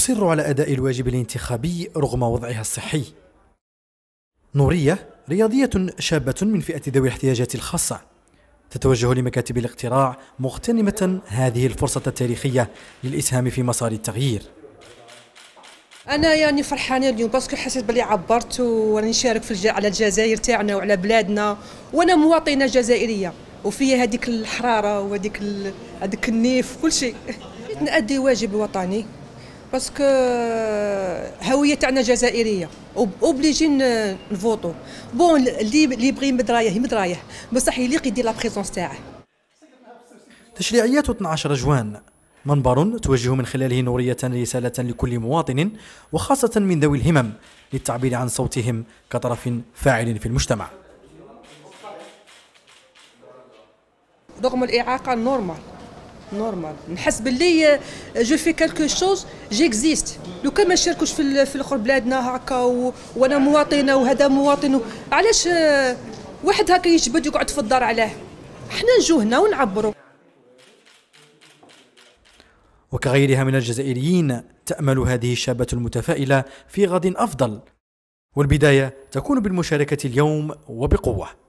تصر على أداء الواجب الانتخابي رغم وضعها الصحي. نورية رياضية شابة من فئة ذوي الاحتياجات الخاصة، تتوجه لمكاتب الاقتراع مغتنمة هذه الفرصة التاريخية للإسهام في مسار التغيير. أنا يعني فرحانة اليوم باسكو حسيت بلي عبرت وراني نشارك على الجزائر تاعنا وعلى بلادنا، وأنا مواطنة جزائرية وفيها هذيك الحرارة وهذيك هذاك النيف كل شيء. نأدي واجب وطني باسكو هوية تاعنا جزائرية اوبليجين نفوتو. بون اللي يبغي يمد رايه بصح يليق يدير لا بريزونس تاعه. تشريعيات 12 جوان منبر توجه من خلاله نورية رسالة لكل مواطن وخاصة من ذوي الهمم للتعبير عن صوتهم كطرف فاعل في المجتمع. رغم الإعاقة نورمال نحس باللي جو في كالكو شوز جيكزيست. لو كان ما نشاركوش في الاخر بلادنا هكا وانا مواطنه وهذا مواطن، علاش واحد هكا يجبد يقعد في الدار علاه؟ احنا نجو هنا ونعبروا. وكغيرها من الجزائريين تأمل هذه الشابة المتفائلة في غد أفضل، والبداية تكون بالمشاركة اليوم وبقوة.